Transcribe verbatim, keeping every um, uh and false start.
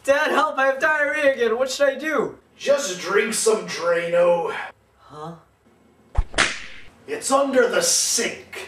Dad, help! I have diarrhea again. What should I do? Just drink some Drano. Huh? It's under the sink.